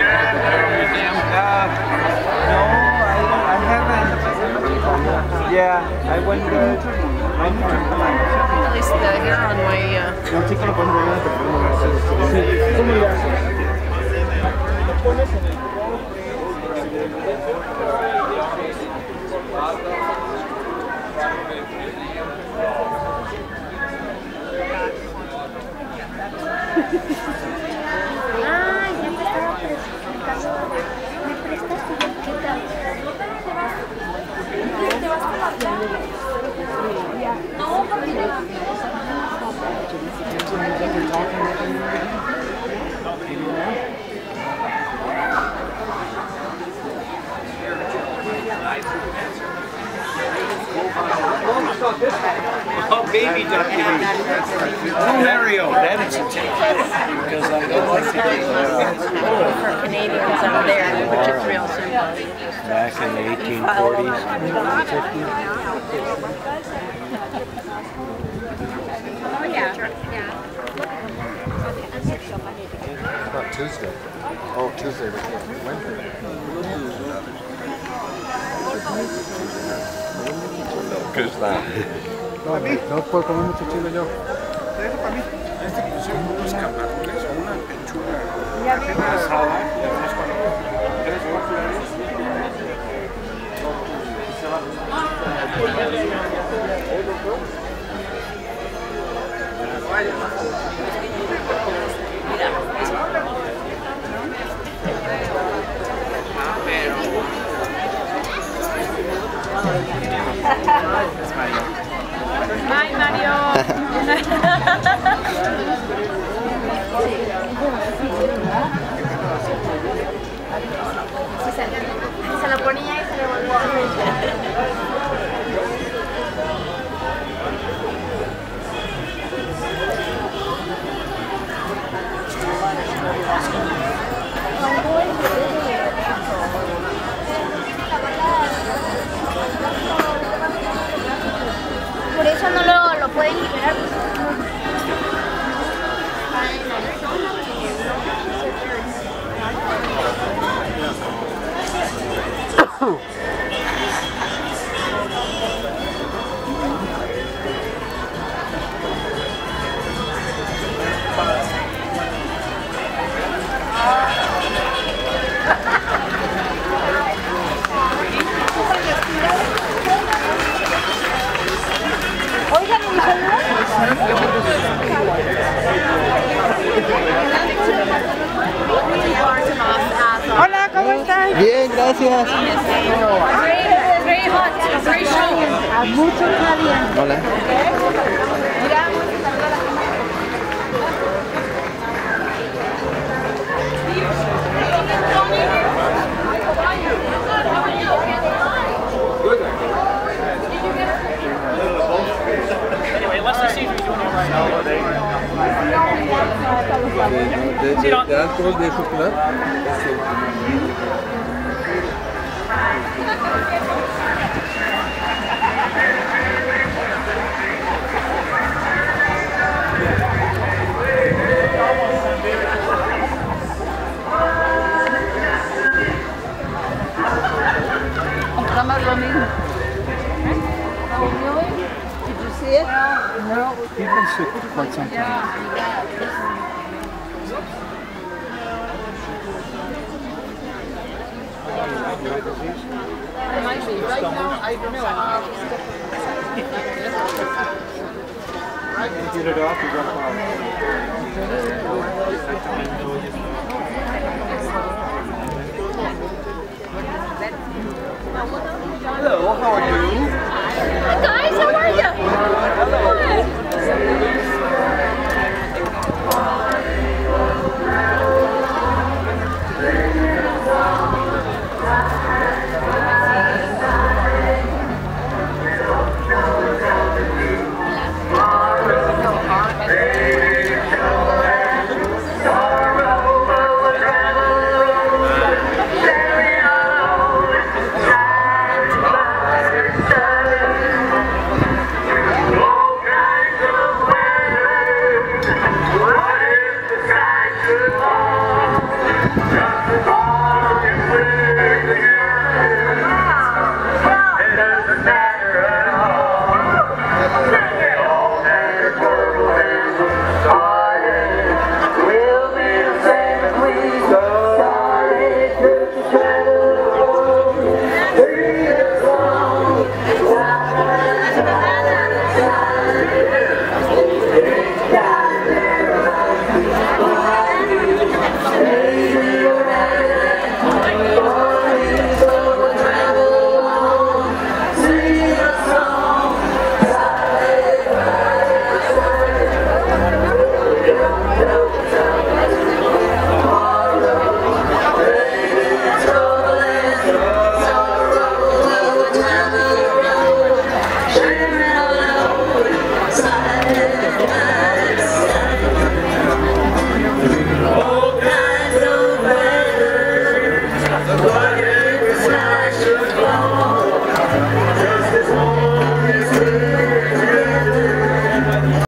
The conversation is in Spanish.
I haven't. Yeah, I went there. At least here on my. Oh, baby documentary. Oh, Mario, that is intense. Because I don't like to For Canadians out there, which is real simple. Back in the 1840s, 1850s. Oh, yeah. It's not Tuesday. Oh, Tuesday. Wednesday. ¿Qué está? No puedo comer mucho chile yo. Eso para mí. Este pusieron unos camarones o una pechuga asada. Ya sabes cuando 3 o 4 años. Bye, Mario. Se lo ponía y se le volvió. Por eso no lo pueden liberar. Hola, ¿cómo están? Bien, gracias. Very hot, very show. Mucho caliente. Hola. Anyway, let's just see if you're doing all right. ¿De alcohol de chocolate? Compramos lo mismo. Did you see it? No. He's been sick for quite some time. Might be. Right now, I don't know. Get it off, you got